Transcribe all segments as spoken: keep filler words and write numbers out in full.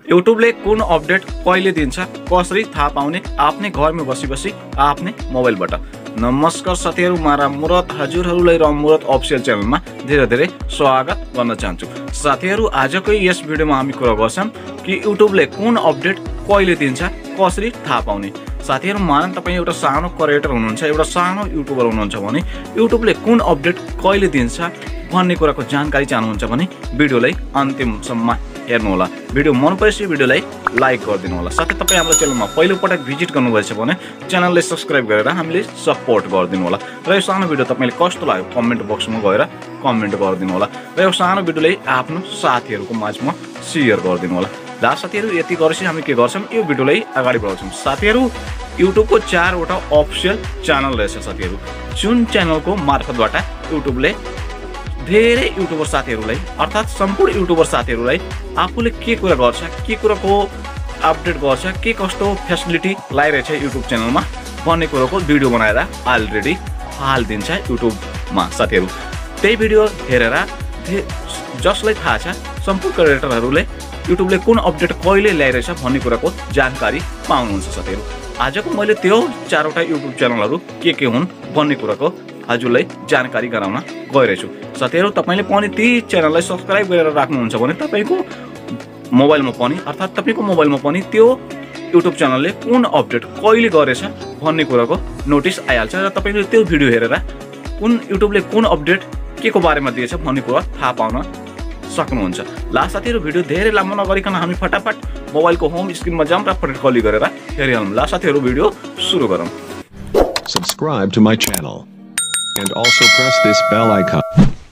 युट्युबले कुन अपडेट कहिले दिन्छ कसरी थाहा पाउने आफ्नै घरमै बसी बसी आफ्नै मोबाइलबाट। नमस्कार साथीहरु, म राममुरत हजुरहरुलाई राममुरत अफिसियल च्यानलमा धेरै धेरै स्वागत गर्न चाहन्छु। साथीहरु, आजको यस भिडियोमा हामी कुरा गर्छौं कि युट्युबले कुन अपडेट कहिले दिन्छ कसरी थाहा पाउने। साथीहरु, मान तपाई एउटा सानो क्रिएटर हुनुहुन्छ, एउटा सानो युट्युबर हुनुहुन्छ भने युट्युबले कुन अपडेट कहिले दिन्छ भन्ने कुराको जानकारी चाहनुहुन्छ भने भिडियोलाई अन्तिमसम्म हेर्नु होला। भिडियो मन परेपछि भिडियोलाई लाइक गरिदिनु होला। साथै तपाई हाम्रो च्यानलमा पहिलो पटक भिजिट गर्नुभएछ भने च्यानललाई सब्स्क्राइब गरेर हामीले सपोर्ट गरिदिनु होला। र यो सानो भिडियो तपाईले कस्तो लाग्यो कमेन्ट बक्समा गएर कमेन्ट गरिदिनु होला। र यो सानो भिडियोलाई आफ्नो साथीहरुको माझमा शेयर गरिदिनु होला। दा साथीहरु, यति गरेपछि हामी के गर्छौं, यो भिडियोलाई अगाडि बढाउँछौं। साथीहरु, युट्युबको चारवटा अफिसियल च्यानल रहेछ साथीहरु, जुन च्यानलको मार्फतबाट युट्युबले धेरै युट्युबर साथीहरुलाई अर्थात सम्पूर्ण युट्युबर साथीहरुलाई आफूले के कुरा गर्छ, के कुराको अपडेट गर्छ, के कस्तो फ्यासिलिटी लाइरहेछ युट्युब च्यानलमा भन्ने कुराको भिडियो बनाएर अलरेडी हाल्दिन्छ युट्युबमा साथीहरु। त्यही भिडियो हेरेर जसलाई थाहा छ सम्पूर्ण क्रिएटरहरुले युट्युबले कुन अपडेट कहिले ल्याइरहेछ भन्ने कुराको जानकारी पाउनुहुन्छ साथीहरु। आजको मैले त्यो चारवटा युट्युब च्यानलहरु के के हुन् भन्ने कुराको हजुरलाई जानकारी गराउन गइरहेछु। साथीहरु, तपाईले पनि ती च्यानललाई सब्स्क्राइब गरेर राख्नुहुन्छ भने तपाईको मोबाइलमा पनि अर्थात तपाईको मोबाइलमा पनि त्यो युट्युब च्यानलले कुन अपडेट कहिले गरेछ भन्ने कुराको नोटिस आइहाल्छ र तपाईले त्यो भिडियो हेरेर कुन युट्युबले कुन अपडेट के को बारेमा दिएछ भन्ने कुरा थाहा पाउन सक्नुहुन्छ। ला साथीहरु, भिडियो धेरै लामो नगरिकन हामी फटाफट मोबाइलको होम स्क्रिनमा जाम र फटाफट क्लिक गरेर हेरिहालौँ। ला साथीहरु, भिडियो सुरु गरौँ। Subscribe to my channel and also press this bell icon.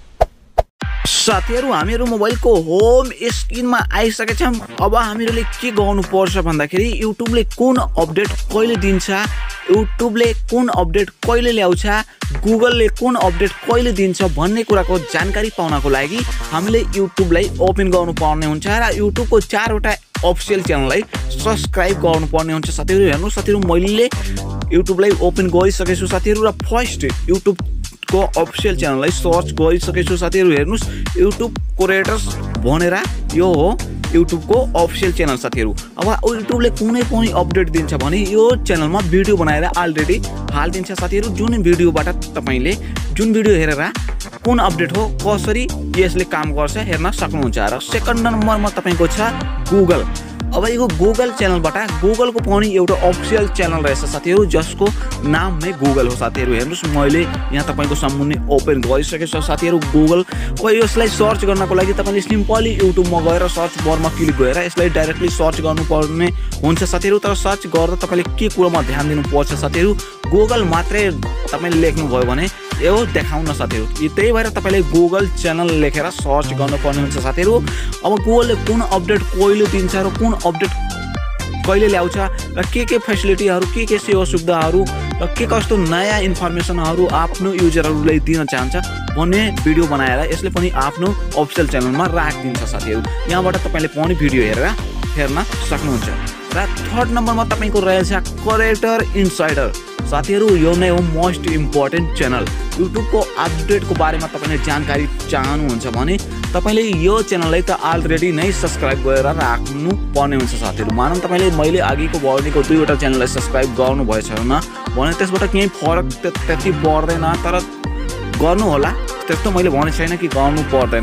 साथीहरु, हामीहरु मोबाइलको होम स्क्रिनमा आइसकेछौं। अब हामीहरुले के गर्नु पर्छ भन्दाखेरि युट्युबले कुन अपडेट कहिले दिन्छ, युट्युबले कुन अपडेट कहिले ल्याउँछ, गुगलले कुन अपडेट कहिले दिन्छ भन्ने कुराको जानकारी पाउनको लागि हामीले युट्युबलाई ओपन गर्नुपर्ने हुन्छ र युट्युबको चारवटा अफिसियल च्यानललाई सब्स्क्राइब गर्नुपर्ने हुन्छ। साथीहरु हेर्नु, साथीहरु मैले युट्युबलाई ओपन गरिसकेछु साथीहरु र फर्स्ट युट्युब को अफिसियल च्यानललाई सर्च गरिसकेछु साथीहरु। हेर्नुस्, युट्युब क्रिएटर्स भनेर यो हो युट्युबको अफिसियल च्यानल साथीहरु। अब युट्युबले कुनै पनि अपडेट दिन्छ भने यो च्यानलमा भिडियो बनाएर अलरेडी हाल्दिन्छ साथीहरु। जुन भिडियोबाट तपाईले जुन भिडियो हेरेर कुन अपडेट हो कसरी यसले काम गर्छ हेर्न सक्नुहुन्छ। र सेकेन्ड नम्बरमा तपाईको छ गुगल। अब यो गुगल च्यानलबाट गुगलको पनि एउटा अफिसियल च्यानल रहेछ साथीहरु, जसको नाम नै गुगल हो साथीहरु। हेर्नुस्, मैले यहाँ तपाईको सामुन्ने ओपन गरिसकेछु साथीहरु गुगल। अब यसलाई सर्च गर्नको लागि तपाईले सिम्पली युट्युबमा गएर सर्च बारमा क्लिक गरेर यसलाई डाइरेक्टली सर्च गर्नुपर्ने हुन्छ साथीहरु। तर सर्च गर्दा तपाईले के कुरामा ध्यान दिनुपर्छ साथीहरु, गुगल मात्रै तपाईले लेख्नु भयो भने यो देखाउन साथीहरु। त्यही भएर तपाईले गुगल च्यानल लेखेर सर्च गर्नुपर्ने हुन्छ साथीहरु। अब गुगलले कुन अपडेट कहिले दिन्छ र कुन अपडेट कहिले ल्याउँछ र के के फ्यासिलिटीहरु, के के सेवा सुविधाहरु र के कस्तो नयाँ इन्फर्मेसनहरु आफ्नो युजरहरुलाई दिन चाहन्छ भन्ने भिडियो बनाएर यसले पनि आफ्नो अफिसियल च्यानलमा राखिदिन्छ साथीहरु। यहाँबाट तपाईले पनि भिडियो हेरेर हेर्न सक्नुहुन्छ। र थर्ड नम्बरमा तपाईको रहेछ क्रिएटर इनसाइडर साथीहरु। यो नै हो मोस्ट इम्पोर्टेन्ट च्यानल। युट्युबको अपडेटको बारेमा तपाईले जानकारी चाहनुहुन्छ भने तपाईले यो च्यानललाई त अलरेडी नै सब्स्क्राइब गरेर राख्नु पर्ने हुन्छ साथीहरु। मानौं तपाईले मैले अघिको बढ्नेको दुईवटा च्यानललाई सब्स्क्राइब गर्नु भएछ भने त्यसबाट केही फरक त्यति पर्दैन, तर गर्नु होला त्यस्तो मैले भने छैन कि गर्नु पर्दैन।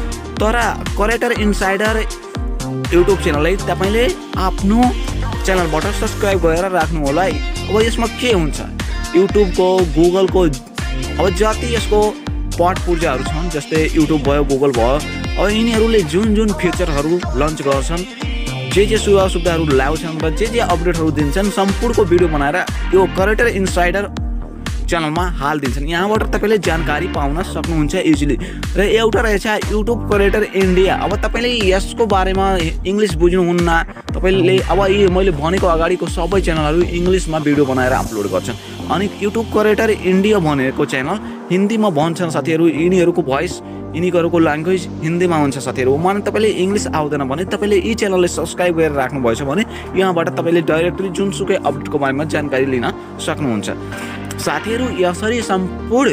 तर क्रिएटर इनसाइडर युट्युब च्यानललाई तपाईले आफ्नो च्यानलबाट सब्स्क्राइब गरेर राख्नु होला। अब यसमा के हुन्छ, युट्युबको गुगलको अब जति यसको पट पूर्जाहरू छन्, जस्तै युट्युब भयो गुगल भयो, अब यिनीहरूले जुन जुन फिचरहरू लन्च गर्छन्, जे जे सुविधा सुविधाहरू ल्याउँछन् र जे जे अपडेटहरू दिन्छन् सम्पूर्णको भिडियो बनाएर यो क्रिएटर इनसाइडर च्यानलमा हाल्दिन्छन्। यहाँबाट तपाईले जानकारी पाउन सक्नुहुन्छ इजिली। र एउटा रहेछ युट्युब क्रिएटर इन्डिया। अब तपाईले यसको बारेमा इंग्लिश बुझ्नुहुन्न, तपाईले अब यी मैले भनेको अगाडिको सबै च्यानलहरू इंग्लिशमा भिडियो बनाएर अपलोड गर्छन्। अनि युट्युब क्रिएटर इन्डिया भनेको च्यानल हिन्दीमा भन्छन् साथीहरु। यिनीहरूको भोइस यिनीहरूको ल्याङ्ग्वेज हिन्दीमा हुन्छ साथीहरु। मान तपाईले इंग्लिश आउँदैन भने तपाईले यी च्यानललाई सब्स्क्राइब गरेर राख्नु भएछ भने यहाँबाट तपाईले डाइरेक्टली जुनसुकै अपडेटको बारेमा जानकारी लिन सक्नुहुन्छ साथीहरु। यसरी सम्पूर्ण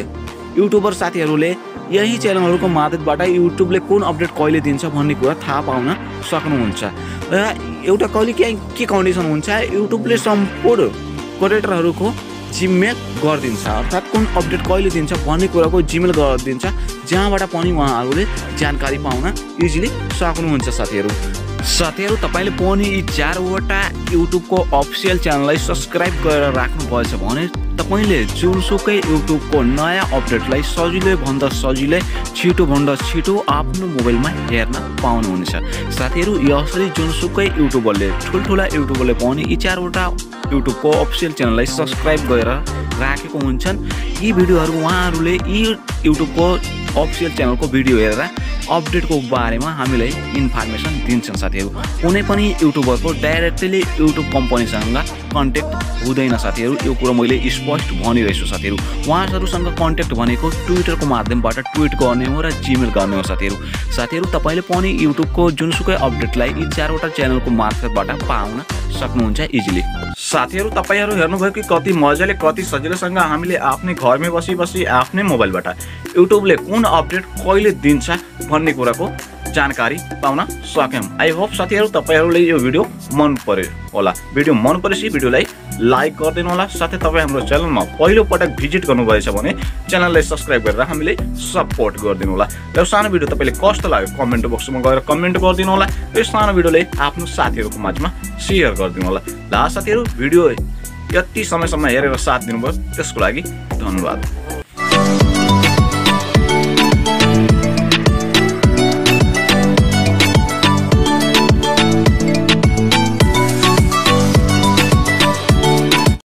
युट्युबर साथीहरूले यही च्यानलहरूको मार्फतबाट युट्युबले कुन अपडेट कहिले दिन्छ भन्ने कुरा थाहा पाउन सक्नुहुन्छ। र एउटा कहिले काहीँ के कन्डिसन हुन्छ, युट्युबले सम्पूर्ण क्रिएटरहरूको जिमेल गरिदिन्छ, अर्थात् कुन अपडेट कहिले दिन्छ भन्ने कुराको जिमेल गरिदिन्छ, जहाँबाट पनि उहाँहरूले जानकारी पाउन इजिली सक्नुहुन्छ। साथीहरू साथीहरू तपाईँले पनि यी चारवटा युट्युबको अफिसियल च्यानललाई सब्सक्राइब गरेर राख्नुभएछ भने तपाईँले जुनसुकै युट्युबको नयाँ अपडेटलाई सजिलै भन्दा सजिलै छिटोभन्दा छिटो आफ्नो मोबाइलमा हेर्न पाउनुहुनेछ। साथीहरू यसरी जुनसुकै युट्युबरले ठुल्ठुला युट्युबरले पनि यी चारवटा युट्युबको अफिसियल च्यानललाई सब्सक्राइब गरेर राखेको हुन्छन्। यी भिडियोहरू उहाँहरूले यी युट्युबको अफिसियल च्यानलको भिडियो हेरेर अपडेटको बारेमा हामीलाई इन्फर्मेसन दिन्छन्। साथीहरू कुनै पनि युट्युबरको डाइरेक्टली युट्युब कम्पनीसँग कन्ट्याक्ट हुँदैन। साथीहरू यो कुरो मैले स्पष्ट भनिरहेछु। साथीहरू उहाँहरूसँग कन्ट्याक्ट भनेको ट्विटरको माध्यमबाट ट्विट गर्ने हो र जिमेल गर्ने हो। साथीहरू साथीहरू तपाईँले पनि युट्युबको जुनसुकै अपडेटलाई यी चारवटा च्यानलको मार्फतबाट पाउन सक्नुहुन्छ इजिली। साथीहरू तपाईँहरू हेर्नुभयो कि कति मजाले कति सजिलोसँग हामीले आफ्नै घरमै बसी बसी आफ्नै मोबाइलबाट युट्युबले कुन अपडेट कहिले दिन्छ भन्ने कुराको जानकारी पाउन सक्यौँ। आई होप साथीहरू तपाईँहरूले यो भिडियो मन पर्यो होला। भिडियो मन परेपछि भिडियोलाई लाइक गरिदिनु होला। साथै तपाईँ हाम्रो च्यानलमा पहिलो पटक भिजिट गर्नुभएछ भने च्यानललाई सब्सक्राइब गरेर हामीले सपोर्ट गरिदिनु होला। र सानो भिडियो तपाईँले कस्तो लाग्यो कमेन्ट बक्समा गएर कमेन्ट गरिदिनु होला। यो सानो भिडियोले आफ्नो साथीहरूको माझमा सेयर गरिदिनु होला। ल साथीहरू भिडियो यति समयसम्म हेरेर साथ दिनुभयो त्यसको लागि धन्यवाद।